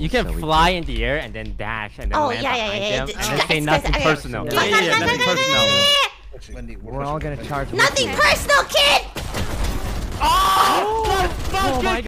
You can fly in the air and then dash and then land behind them and then say nothing personal. Yeah, nothing personal. We're all gonna charge. Nothing personal, kid!